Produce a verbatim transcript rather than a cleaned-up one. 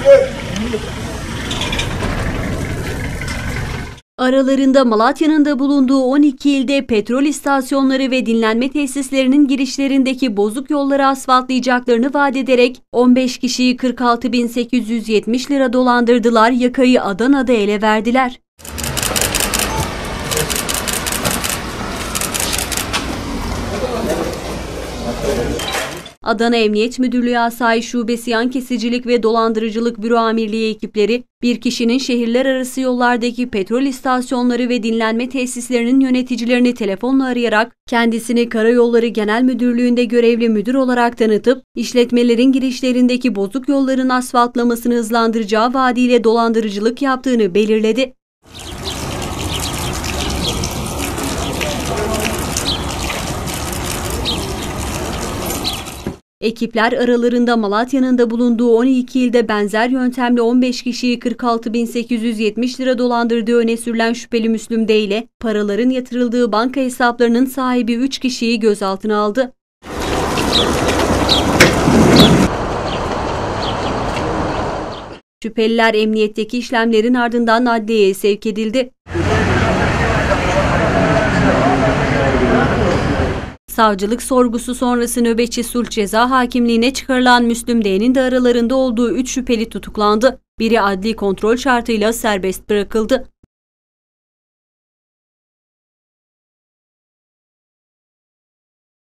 Aralarında Malatya'nın da bulunduğu on iki ilde petrol istasyonları ve dinlenme tesislerinin girişlerindeki bozuk yolları asfaltlayacaklarını vaat ederek on beş kişiyi kırk altı bin sekiz yüz yetmiş lira dolandırdılar, yakayı Adana'da ele verdiler. Adana Emniyet Müdürlüğü Asayiş Şubesi Yan Kesicilik ve Dolandırıcılık Büro Amirliği ekipleri, bir kişinin şehirler arası yollardaki petrol istasyonları ve dinlenme tesislerinin yöneticilerini telefonla arayarak kendisini Karayolları Genel Müdürlüğü'nde görevli müdür olarak tanıtıp, işletmelerin girişlerindeki bozuk yolların asfaltlamasını hızlandıracağı vaadiyle dolandırıcılık yaptığını belirledi. Ekipler aralarında Malatya'nın da bulunduğu on iki ilde benzer yöntemle on beş kişiyi kırk altı bin sekiz yüz yetmiş lira dolandırdığı öne sürülen şüpheli Müslüm D ile paraların yatırıldığı banka hesaplarının sahibi üç kişiyi gözaltına aldı. Şüpheliler emniyetteki işlemlerin ardından adliyeye sevk edildi. Savcılık sorgusu sonrası nöbetçi sulh ceza hakimliğine çıkarılan Müslüm D'nin de aralarında olduğu üç şüpheli tutuklandı. Biri adli kontrol şartıyla serbest bırakıldı.